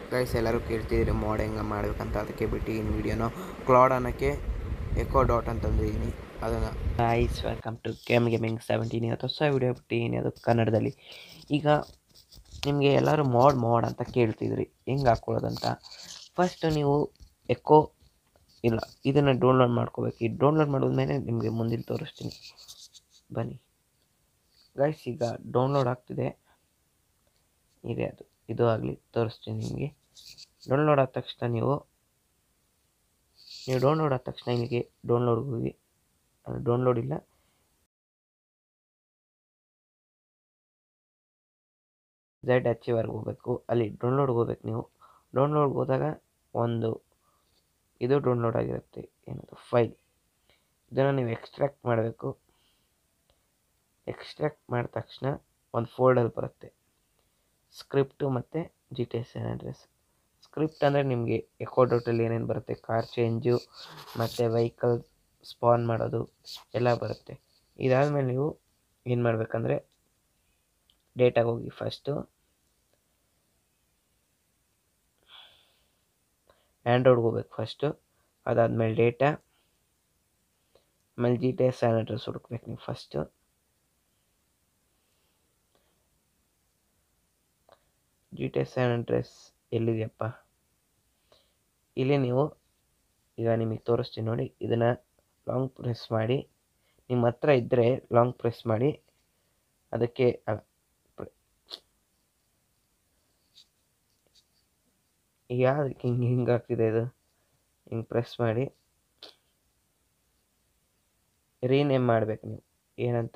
Guys ಎಲ್ಲರೂ ಕೇಳ್ತಿದ್ದೀರಿ mode ಹೆಂಗೆ ಮಾಡ್ಬೇಕಂತ, ಅದಕ್ಕೆ ಬಿಟ್ಟು ಇನ್ನು ವೀಡಿಯೋನ ಕ್ಲೌಡ್ ಅನ್ನೋಕ್ಕೆ ಎಕೋ ಡಾಟ್ ಅಂತಂದಿದ್ದೀನಿ ಅದನ್ನು. Guys welcome to gaming 17. ಇವತ್ತು ಹೊಸ ವೀಡಿಯೋ ಬಿಟ್ಟಿದ್ದೀನಿ, ಅದು ಕನ್ನಡದಲ್ಲಿ. ಈಗ ನಿಮಗೆ ಎಲ್ಲರೂ ಮೋಡ್ ಅಂತ ಕೇಳ್ತಿದ್ರಿ, ಹೆಂಗೆ ಹಾಕ್ಕೊಳ್ಳೋದಂತ. ಫಸ್ಟ್ ನೀವು ಎಕೋ ಇಲ್ಲ ಇದನ್ನು ಡೌನ್ಲೋಡ್ ಮಾಡ್ಕೋಬೇಕು. ಈ ಡೌನ್ಲೋಡ್ ಮಾಡಿದ್ಮೇಲೆ ನಿಮಗೆ ಮುಂದಿನ ತೋರಿಸ್ತೀನಿ ಬನ್ನಿ ಗೈಸ್. ಈಗ ಡೌನ್ಲೋಡ್ ಆಗ್ತಿದೆ, ಇದೆ ಇದು ಆಗಲಿ ತೋರಿಸ್ತೀನಿ ನಿಮಗೆ. ಡೌನ್ಲೋಡ್ ಆದ ತಕ್ಷಣ ನೀವು ಡೌನ್ಲೋಡ್ ಆದ ತಕ್ಷಣ ಇಲ್ಲಿಗೆ ಡೌನ್ಲೋಡ್ಗೆ ಹೋಗಿ, ಡೌನ್ಲೋಡ್ ಇಲ್ಲ ZHವರೆಗೆ ಹೋಗಬೇಕು. ಅಲ್ಲಿ ಡೌನ್ಲೋಡ್ಗೆ ಹೋಗ್ಬೇಕು. ನೀವು ಡೌನ್ಲೋಡ್ಗೆ ಹೋದಾಗ ಒಂದು ಇದು ಡೌನ್ಲೋಡ್ ಆಗಿರುತ್ತೆ, ಏನದು ಫೈಲ್. ಇದನ್ನು ನೀವು ಎಕ್ಸ್ಟ್ರಾಕ್ಟ್ ಮಾಡಬೇಕು. ಎಕ್ಸ್ಟ್ರಾಕ್ಟ್ ಮಾಡಿದ ತಕ್ಷಣ ಒಂದು ಫೋಲ್ಡರ್ ಬರುತ್ತೆ, ಸ್ಕ್ರಿಪ್ಟು ಮತ್ತು GTA San Andreas. ಸ್ಕ್ರಿಪ್ಟ್ ಅಂದರೆ ನಿಮಗೆ ಎಕೋ ಡಾಟಲ್ಲಿ ಏನೇನು ಬರುತ್ತೆ, ಕಾರ್ ಚೇಂಜು ಮತ್ತು ವೆಹಿಕಲ್ ಸ್ಪಾನ್ ಮಾಡೋದು ಎಲ್ಲ ಬರುತ್ತೆ. ಇದಾದಮೇಲೆ ನೀವು ಏನು ಮಾಡಬೇಕಂದ್ರೆ ಡೇಟಾಗೆ ಹೋಗಿ, ಫಸ್ಟು ಆ್ಯಂಡ್ರಾಯ್ಡ್ಗೆ ಹೋಗ್ಬೇಕು ಫಸ್ಟು. ಅದಾದಮೇಲೆ ಡೇಟಾ, ಆಮೇಲೆ GTA San Andreas ಹುಡುಕ್ಬೇಕು ನೀವು ಫಸ್ಟು. GTA San Andreas ಎಲ್ಲಿದೆಯಪ್ಪ, ಇಲ್ಲಿ ನೀವು ಈಗ ನಿಮಗೆ ತೋರಿಸ್ತೀನಿ ನೋಡಿ. ಇದನ್ನು ಲಾಂಗ್ ಪ್ರೆಸ್ ಮಾಡಿ, ನಿಮ್ಮ ಹತ್ರ ಇದ್ದರೆ ಲಾಂಗ್ ಪ್ರೆಸ್ ಮಾಡಿ. ಅದಕ್ಕೆ ಯಾವುದಕ್ಕೆ ಹಿಂಗೆ ಆಗ್ತಿದೆ, ಇದು ಹಿಂಗೆ ಪ್ರೆಸ್ ಮಾಡಿ ರೀನೇಮ್ ಮಾಡಬೇಕು ನೀವು. ಏನಂತ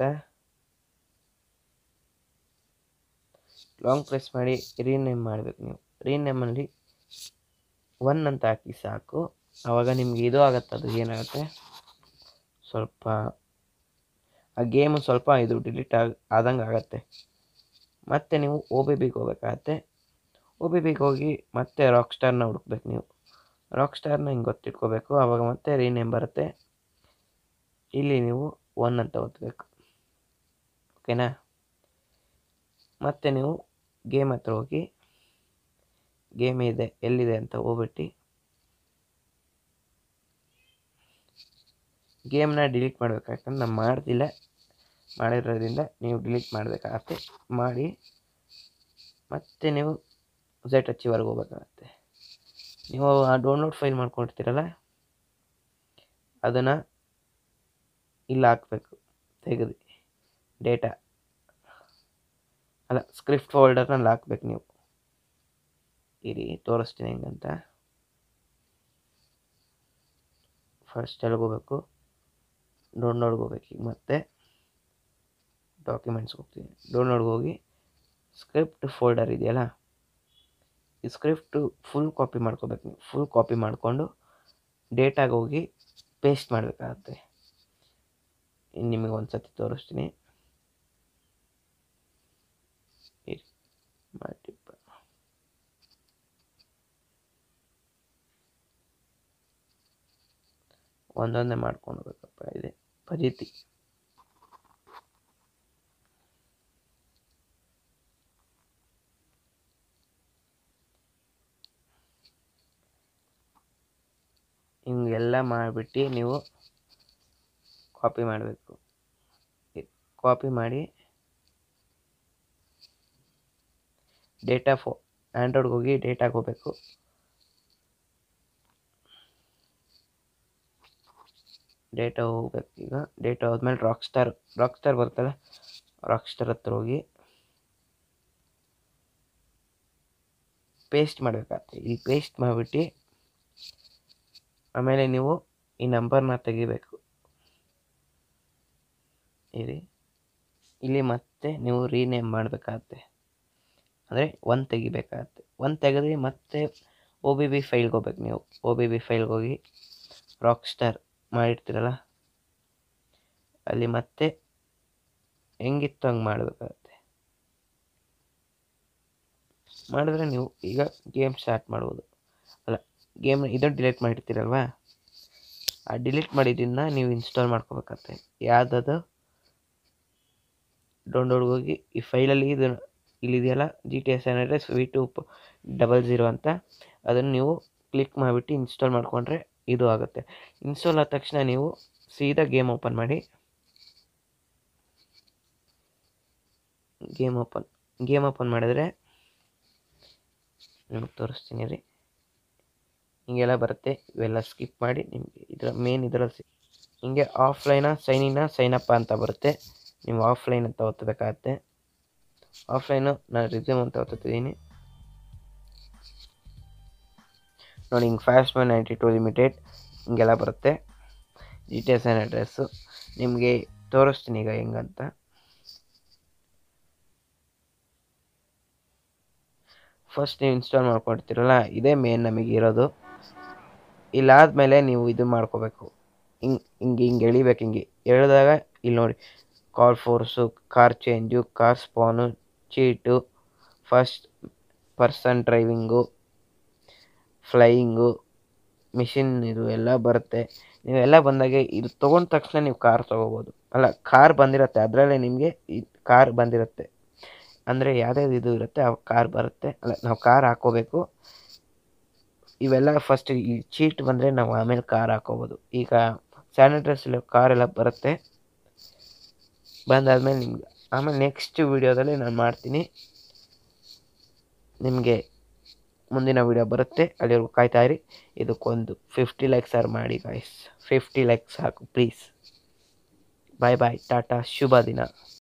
ಲಾಂಗ್ ಪ್ರೆಸ್ ಮಾಡಿ ರೀನೇಮ್ ಮಾಡಬೇಕು ನೀವು. ರೀನೇಮಲ್ಲಿ 1 ಅಂತ ಹಾಕಿ ಸಾಕು. ಆವಾಗ ನಿಮ್ಗೆ ಇದು ಆಗುತ್ತೆ, ಅದು ಏನಾಗುತ್ತೆ ಸ್ವಲ್ಪ ಆ ಗೇಮು ಸ್ವಲ್ಪ ಇದು ಡಿಲೀಟ್ ಆದಂಗೆ ಆಗುತ್ತೆ. ಮತ್ತು ನೀವು OBBಗೆ ಹೋಗ್ಬೇಕಾಗತ್ತೆ. OBBಗೆ ಹೋಗಿ ಮತ್ತೆ ರಾಕ್ ಸ್ಟಾರ್ನ ಹುಡುಕ್ಬೇಕು ನೀವು. ರಾಕ್ ಸ್ಟಾರ್ನ ಹಿಂಗೆ ಗೊತ್ತಿಟ್ಕೋಬೇಕು, ಆವಾಗ ಮತ್ತೆ ರೀನೇಮ್ ಬರುತ್ತೆ. ಇಲ್ಲಿ ನೀವು 1 ಅಂತ ಒತ್ತಬೇಕು, ಓಕೆನಾ. ಮತ್ತು ನೀವು ಗೇಮ್ ಹತ್ರ ಹೋಗಿ, ಗೇಮ್ ಇದೆ ಎಲ್ಲಿದೆ ಅಂತ ಹೋಗ್ಬಿಟ್ಟು ಗೇಮ್ನ ಡಿಲೀಟ್ ಮಾಡಬೇಕಾಗ್ತದೆ. ನಾನು ಮಾಡ್ತಿಲ್ಲ, ಮಾಡಿರೋದ್ರಿಂದ ನೀವು ಡಿಲೀಟ್ ಮಾಡಬೇಕಾಗತ್ತೆ. ಮಾಡಿ ಮತ್ತೆ ನೀವು ZHವರೆಗೆ ಹೋಗ್ಬೇಕಾಗತ್ತೆ. ನೀವು ಆ ಡೌನ್ಲೋಡ್ ಫೈಲ್ ಮಾಡ್ಕೊಂಡಿರ್ತೀರಲ್ಲ, ಅದನ್ನು ಇಲ್ಲಿ ಹಾಕಬೇಕು, ತೆಗೆದು ಡೇಟಾ ಅಲ್ಲ ಸ್ಕ್ರಿಪ್ಟ್ ಫೋಲ್ಡರ್ನಲ್ಲಿ ಹಾಕ್ಬೇಕು ನೀವು. ಇರಿ ತೋರಿಸ್ತೀನಿ ಹೆಂಗಂತ. ಫಸ್ಟ್ ಎಲ್ಲಿಗೆ ಹೋಗ್ಬೇಕು, ಡೌನ್ಲೋಡ್ಗೆ ಹೋಗ್ಬೇಕು. ಈಗ ಮತ್ತೆ ಡಾಕ್ಯುಮೆಂಟ್ಸ್ಗೆ ಹೋಗ್ತೀನಿ. ಡೌನ್ಲೋಡ್ಗೆ ಹೋಗಿ ಸ್ಕ್ರಿಪ್ಟ್ ಫೋಲ್ಡರ್ ಇದೆಯಲ್ಲ, ಈ ಸ್ಕ್ರಿಪ್ಟು ಫುಲ್ ಕಾಪಿ ಮಾಡ್ಕೋಬೇಕು ನೀವು. ಫುಲ್ ಕಾಪಿ ಮಾಡಿಕೊಂಡು ಡೇಟಾಗೆ ಹೋಗಿ ಪೇಸ್ಟ್ ಮಾಡಬೇಕಾಗತ್ತೆ. ಇನ್ನು ನಿಮಗೆ ಒಂದು ಸತಿ ತೋರಿಸ್ತೀನಿ. ಒಂದೊಂದೇ ಮಾಡ್ಕೊಂಡು ಹೋಗ್ಬೇಕಪ್ಪ, ಇದೆ ಪದ್ಧತಿ. ಹಿಂಗೆಲ್ಲ ಮಾಡಿಬಿಟ್ಟು ನೀವು ಕಾಪಿ ಮಾಡಬೇಕು. ಕಾಪಿ ಮಾಡಿ ಡೇಟಾ ಆ್ಯಂಡ್ರಾಯ್ಡ್ಗೆ ಹೋಗಿ ಡೇಟಾಗೆ ಹೋಗಬೇಕು. ಡೇಟಾ ಹೋಗ್ಬೇಕು. ಈಗ ಡೇಟಾ ಹೋದ್ಮೇಲೆ ರಾಕ್ ಸ್ಟಾರ್ ಬರ್ತಲ್ಲ, ರಾಕ್ ಸ್ಟಾರ್ ಹತ್ರ ಹೋಗಿ ಪೇಸ್ಟ್ ಮಾಡಬೇಕಾಗತ್ತೆ. ಇಲ್ಲಿ ಪೇಸ್ಟ್ ಮಾಡಿಬಿಟ್ಟು ಆಮೇಲೆ ನೀವು ಈ ನಂಬರ್ನ ತೆಗಿಬೇಕು. ಇಲ್ಲಿ ಮತ್ತೆ ನೀವು ರೀನೇಮ್ ಮಾಡಬೇಕಾಗತ್ತೆ, ಅಂದರೆ 1 ತೆಗಿಬೇಕಾಗತ್ತೆ. 1 ತೆಗೆದು ಮತ್ತೆ OBB ಫೈಲ್ಗೆ ಹೋಗ್ಬೇಕು ನೀವು. OBB ಫೈಲ್ಗೆ ಹೋಗಿ ರಾಕ್ ಸ್ಟಾರ್ ಮಾಡಿರ್ತೀರಲ್ಲ, ಅಲ್ಲಿ ಮತ್ತೆ ಹೆಂಗಿತ್ತು ಹಂಗೆ ಮಾಡಬೇಕಾಗತ್ತೆ. ಮಾಡಿದ್ರೆ ನೀವು ಈಗ ಗೇಮ್ ಸ್ಟಾರ್ಟ್ ಮಾಡ್ಬೋದು. ಅಲ್ಲ, ಗೇಮ್ ಇದನ್ನು ಡಿಲೀಟ್ ಮಾಡಿರ್ತೀರಲ್ವ, ಆ ಡಿಲೀಟ್ ಮಾಡಿದ್ದನ್ನು ನೀವು ಇನ್ಸ್ಟಾಲ್ ಮಾಡ್ಕೋಬೇಕಾಗತ್ತೆ. ಯಾವುದದು ಡೌನ್ಲೋಡ್ಗೆ ಹೋಗಿ ಈ ಫೈಲಲ್ಲಿ ಇದು ಇಲ್ಲಿದೆಯಲ್ಲ GTA San Andreas V2 00 ಅಂತ. ಅದನ್ನು ನೀವು ಕ್ಲಿಕ್ ಮಾಡಿಬಿಟ್ಟು ಇನ್ಸ್ಟಾಲ್ ಮಾಡಿಕೊಂಡ್ರೆ ಇದು ಆಗುತ್ತೆ. ಇನ್ಸ್ಟಾಲ್ ಆದ ತಕ್ಷಣ ನೀವು ಸೀದಾ ಗೇಮ್ ಓಪನ್ ಮಾಡಿ. ಗೇಮ್ ಓಪನ್ ಮಾಡಿದ್ರೆ ನಿಮಗೆ ತೋರಿಸ್ತೀನಿ ರೀ. ಹಿಂಗೆಲ್ಲ ಬರುತ್ತೆ. ಇವೆಲ್ಲ ಸ್ಕಿಪ್ ಮಾಡಿ ನಿಮಗೆ ಇದರಲ್ಲಿ ಹಿಂಗೆ ಆಫ್ಲೈನ ಸೈನ್ ಅಪ್ ಅಂತ ಬರುತ್ತೆ. ನೀವು ಆಫ್ಲೈನ್ ಅಂತ ಒತ್ತಬೇಕಾಗತ್ತೆ. ಆಫ್ಲೈನು ನಾನು ರಿಸ್ಯೂಮ್ ಅಂತ ಒತ್ತಿದ್ದೀನಿ ನೋಡಿ. ಹಿಂಗೆ ಫಾಸ್ಟ್ಮನ್ 92 ಲಿಮಿಟೆಡ್ ಹಿಂಗೆಲ್ಲ ಬರುತ್ತೆ. ಡೀಟೇಲ್ಸ್ ಆ್ಯಂಡ್ ಅಡ್ರೆಸ್ಸು ನಿಮಗೆ ತೋರಿಸ್ತೀನಿ ಈಗ ಹೆಂಗಂತ. ಫಸ್ಟ್ ನೀವು ಇನ್ಸ್ಟಾಲ್ ಮಾಡ್ಕೊಡ್ತೀರಲ್ಲ, ಇದೇ ಮೇನ್ ನಮಗೆ ಇರೋದು. ಇಲ್ಲಾದಮೇಲೆ ನೀವು ಇದು ಮಾಡ್ಕೋಬೇಕು. ಹಿಂಗೆ ಎಳಿಬೇಕು. ಹಿಂಗೆ ಎಳೆದಾಗ ಇಲ್ಲಿ ನೋಡಿ, call force, car change, car spawn, cheat, first person driving, flying, machine ಇದು ಎಲ್ಲ ಬರುತ್ತೆ. ನೀವೆಲ್ಲ ಬಂದಾಗೆ ಇದು ತೊಗೊಂಡ ತಕ್ಷಣ ನೀವು ಕಾರ್ ತೊಗೋಬೋದು. ಅಲ್ಲ, ಕಾರ್ ಬಂದಿರುತ್ತೆ, ಅದರಲ್ಲೇ ನಿಮಗೆ ಕಾರ್ ಬಂದಿರುತ್ತೆ. ಅಂದರೆ ಯಾವುದ್ಯಾವ್ದು ಇದು ಇರುತ್ತೆ ಆ ಕಾರ್ ಬರುತ್ತೆ. ಅಲ್ಲ, ನಾವು ಕಾರ್ ಹಾಕ್ಕೋಬೇಕು. ಇವೆಲ್ಲ ಫಸ್ಟ್ ಈ ಚೀಟ್ ಬಂದರೆ ನಾವು ಆಮೇಲೆ ಕಾರ್ ಹಾಕ್ಕೋಬೋದು. ಈಗ ಸ್ಯಾನಿಟೈಸರ್ ಕಾರೆಲ್ಲ ಬರುತ್ತೆ. ಬಂದಾದಮೇಲೆ ನಿಮ್ಗೆ ಆಮೇಲೆ ನೆಕ್ಸ್ಟ್ ವೀಡಿಯೋದಲ್ಲಿ ನಾನು ಮಾಡ್ತೀನಿ. ನಿಮಗೆ ಮುಂದಿನ ವೀಡಿಯೋ ಬರುತ್ತೆ, ಅಲ್ಲಿವರೆಗೂ ಕಾಯ್ತಾಯಿರಿ. ಇದಕ್ಕೊಂದು 50 ಲೈಕ್ಸ್ ಮಾಡಿ ಗಾಯ್ಸ್. 50 ಲೈಕ್ಸ್ ಸಾಕು ಪ್ಲೀಸ್. ಬಾಯ್ ಬಾಯ್, ಟಾಟಾ, ಶುಭ ದಿನ.